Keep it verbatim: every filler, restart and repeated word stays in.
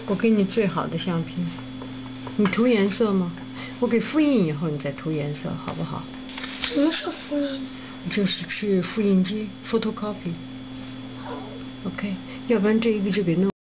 我给你最好的橡皮，你涂颜色吗？我给复印以后你再涂颜色，好不好？ 什么是复印？ 就是去复印机 photocopy。OK， 要不然这一个就给弄。